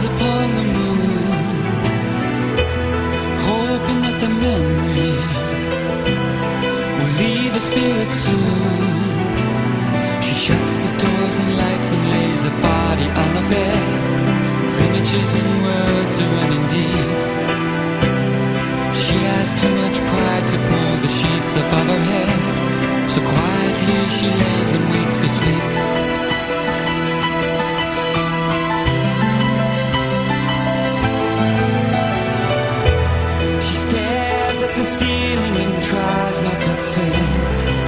eyes upon the moon, hoping that the memory will leave her spirit soon. She shuts the doors and lights and lays her body on the bed, where images and words are running deep. She has too much pride to pull the sheets above her head, so quietly she lays and waits for sleep. She stares at the ceiling and tries not to think,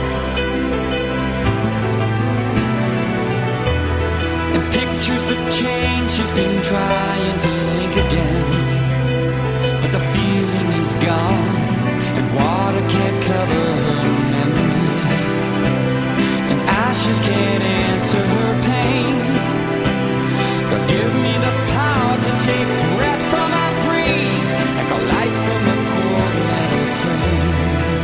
and pictures the change she's been trying to link again. But the feeling is gone, and water can't cover her memory, and ashes can't answer her pain. God, give me the power to take breath from my breeze and call life from a cold metal frame.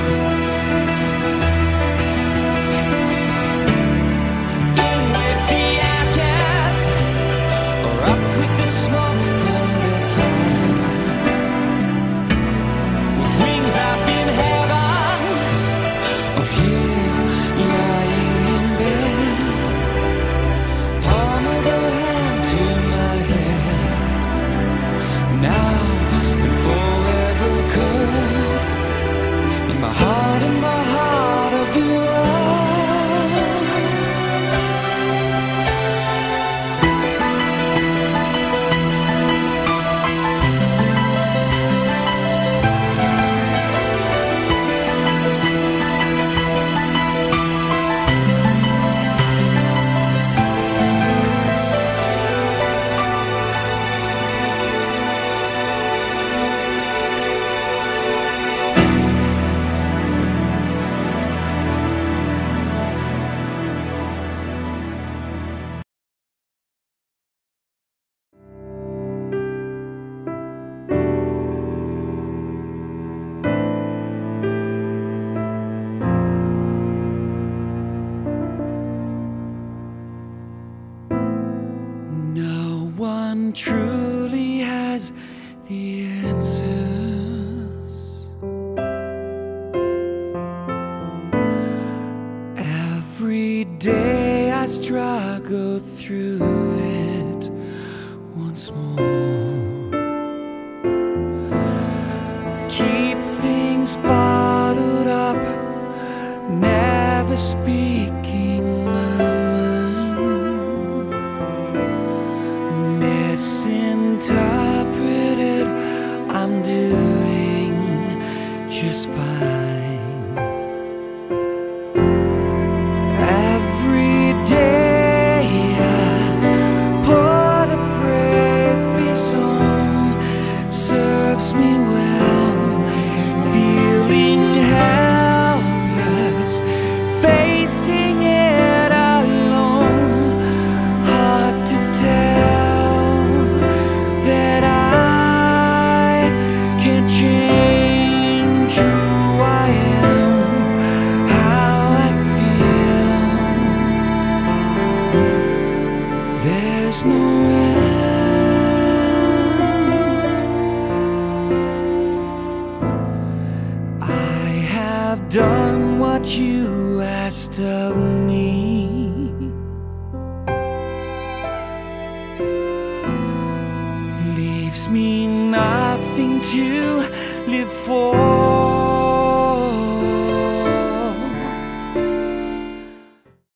In with the ashes, or up with the smoke from the fire. With wings up in heaven, or here lying in bed, palm of her hand to my head. Now and forever could, in my heart of the world. No one truly has the answers. Every day I struggle through it once more. Keep things bottled up, never speaking my mind. Misinterpreted, I'm doing just fine. Every day I put a brave face on, serves me well, feeling helpless, facing it alone. Hard to tell that I can't change who I am, how I feel. There's no end. I have done what you asked of me. Leaves me nothing to live for.